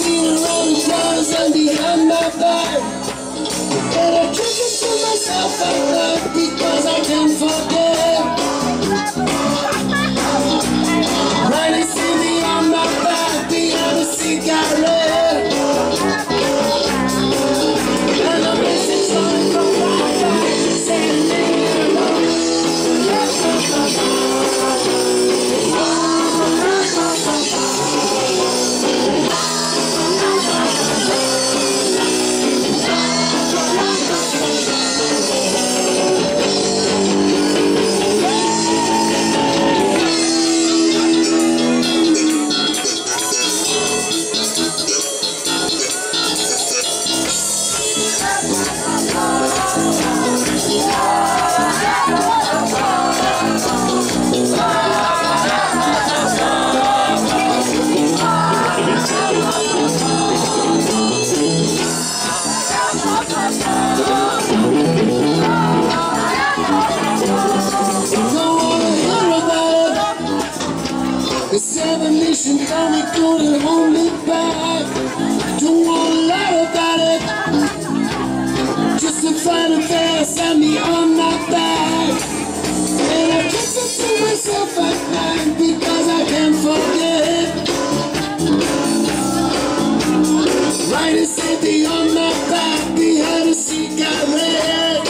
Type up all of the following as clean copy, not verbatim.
see the rolling stars and behind my back. And I kick it to myself at night because I can't forget. Right, they see me on my back behind a cigarette. And the message coming from my back saying leave me alone. The seven nation told me couldn't hold me back. Don't want to lie about it. Just to find a fast and me on my back. And I kiss it to myself at night because I can't forget. Right and steady on my back behind a cigarette.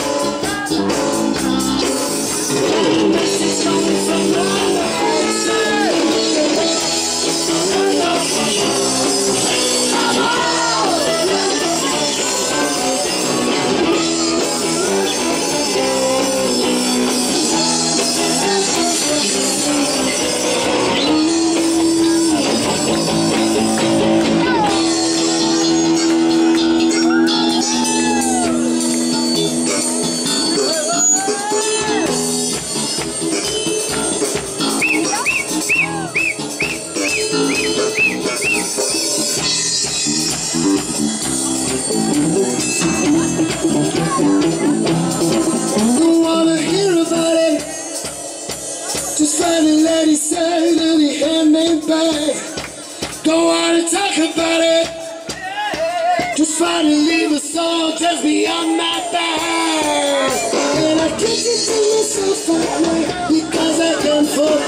And the message coming from my life said, don't wanna hear about it. Just find a lady say that he had me back. Don't wanna talk about it. Just find to leave a song just beyond my back. And I kick it to myself at night because I can't forget.